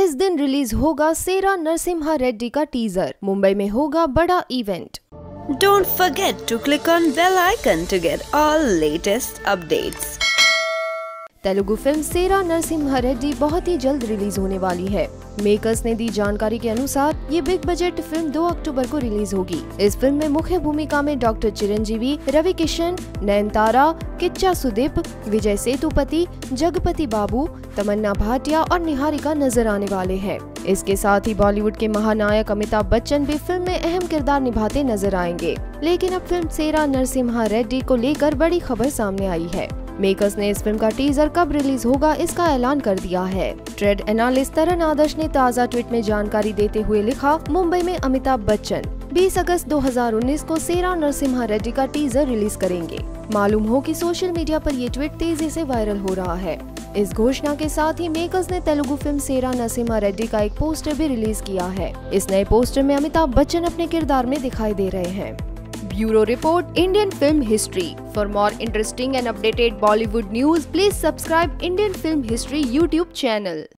इस दिन रिलीज होगा सेरा नरसिम्हा रेड्डी का टीजर। मुंबई में होगा बड़ा event. Don't forget to click on bell icon to get all latest updates. Telugu film Sye Raa Narasimha Reddy बहुत ही जल्द रिलीज होने वाली है। मेकर्स ने दी जानकारी के अनुसार ये बिग बजट फिल्म 2 अक्टूबर को रिलीज होगी। इस फिल्म में मुख्य भूमिका में डॉक्टर चिरंजीवी, रवि किशन, नयनतारा, किच्चा सुदीप, विजय सेतुपति, जगपति बाबू, तमन्ना भाटिया और निहारिका नजर आने वाले हैं। इसके साथ ही बॉलीवुड के महानायक अमिताभ बच्चन भी फिल्म में अहम किरदार निभाते नजर आएंगे। लेकिन अब फिल्म सेरा नरसिम्हा रेड्डी को लेकर बड़ी खबर सामने आई है। मेकर्स ने इस फिल्म का टीजर कब रिलीज होगा इसका ऐलान कर दिया है। ट्रेड एनालिस्ट तरन आदर्श ने ताज़ा ट्वीट में जानकारी देते हुए लिखा, मुंबई में अमिताभ बच्चन 20 अगस्त 2019 को सेरा नरसिम्हा रेड्डी का टीजर रिलीज करेंगे। मालूम हो कि सोशल मीडिया पर ये ट्वीट तेजी से वायरल हो रहा है। इस घोषणा के साथ ही मेकर्स ने तेलुगु फिल्म सेरा नरसिम्हा रेड्डी का एक पोस्टर भी रिलीज किया है। इस नए पोस्टर में अमिताभ बच्चन अपने किरदार में दिखाई दे रहे हैं। Bureau Report, Indian Film History. For more interesting and updated Bollywood news, please subscribe Indian Film History YouTube channel.